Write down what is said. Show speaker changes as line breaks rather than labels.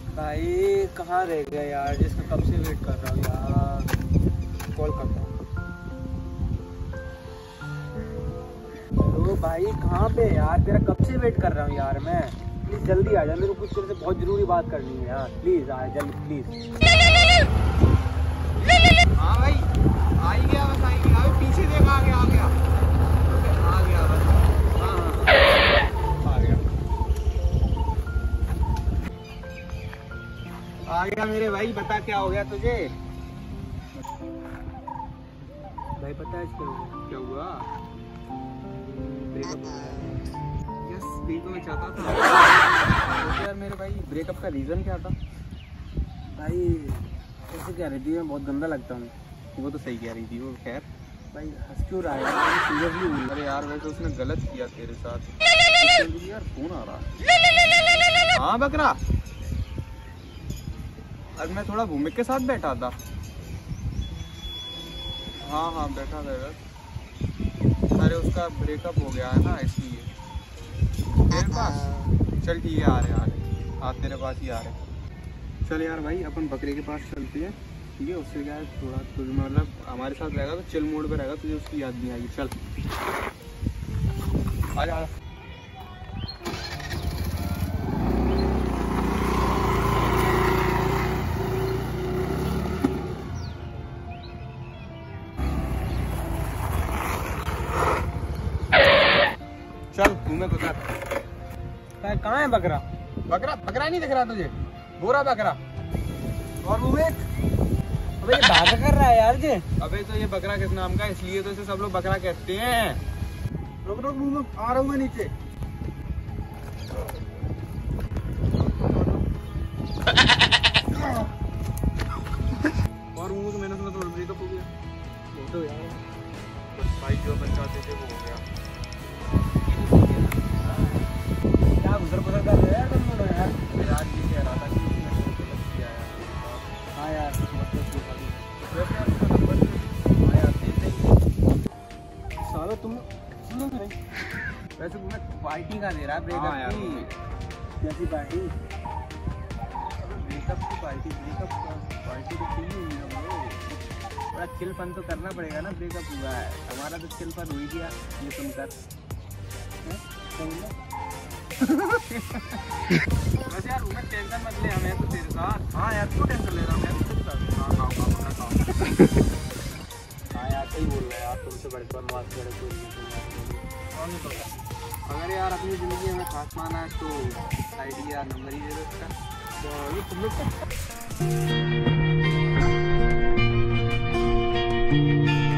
भाई कहाँ रह गया यार, जिसका कब से वेट कर रहा हूँ यार। कॉल करता हूँ। हेलो भाई, कहाँ पे यार? तेरा कब से वेट कर रहा हूँ यार मैं। प्लीज जल्दी आ जा, मेरे को कुछ तेरे से बहुत जरूरी बात करनी है यार। प्लीज आ जल्दी प्लीज।
हाँ भाई, आ ही गया, बस आ ही गया। अभी पीछे देख, आ गया बस। हाँ आ गया आ गया मेरे भाई। बता क्या हो गया तुझे?
भाई पता है क्या हुआ? ब्रेकअप हो गया।
यस, यही तो मैं चाहता था।
तो यार मेरे भाई ब्रेकअप का रीज़न क्या था? भाई ऐसे कह रही थी मैं बहुत गंदा लगता हूँ।
वो तो सही कह रही थी वो। खैर
भाई हंस क्यों रहा है? सीरियसली।
अरे यार, वैसे उसने गलत किया तेरे साथ। यार फोन आ रहा। हाँ बकरा, आज मैं थोड़ा भूमिक के साथ बैठा था। हाँ बैठा था यार। अरे उसका ब्रेकअप हो गया है ना, इसलिए। तेरे पास चल ठीक है, आ रहे आज तेरे पास ही आ रहे। चल यार भाई, अपन बकरे के पास चलते हैं, ठीक है? उससे क्या है, थोड़ा तुझे मतलब हमारे साथ रहेगा तो चिल मोड पे रहेगा, तुझे उसकी याद नहीं आएगी। चल आ जा। चल घूमे बकरा।
कहाँ है बकरा?
बकरा नहीं दिख रहा तुझे? गोरा बकरा। और विवेक,
अबे ये बात कर रहा है यार जी।
अबे तो ये बकरा किस नाम का, इसलिए तो इसे सब लोग बकरा कहते हैं। रुक आ रहा हूँ मैं नीचे। और वो तो मैंने सुना तो ब्रेकअप हो गया।
वो तो यार
भाई जो अपन चाहते थे वो हो गया।
क्या गुजर कर रहे हैं तुम लोग यार?
यार ये कह रहा था कि उसने कुछ गलत किया है।
हाँ यार
वैसे यार उसका नंबर हाँ यार देते ही।
सालो तुम सुनो मेरे। वैसे तुम्हें पार्टी का दे रहा है
हाँ यार,
ब्रेकअप की? कैसी पार्टी? ब्रेकअप की पार्टी? ब्रेकअप का पार्टी तो चाहिए ही ना ब्रो। थोड़ा चिल फन तो करना पड़ेगा ना, ब्रेकअप हुआ है हमारा तो चिल फन हो ही गया ये सुनकर।
वैसे यार उमेश टेंशन मत ले, हमें तो तेरे साथ। हाँ यार क्यों टेंशन ले रहा हूँ, मैं तो तेरे साथ।
हाँ यार सही बोल रहे हैं आप, तुमसे बड़े बनवास करे कोई नहीं तो।
अगर यार अपनी ज़िंदगी में खास माना है तो आईडी या नंबर ही दे दो इसका।
तो ये तुम लोग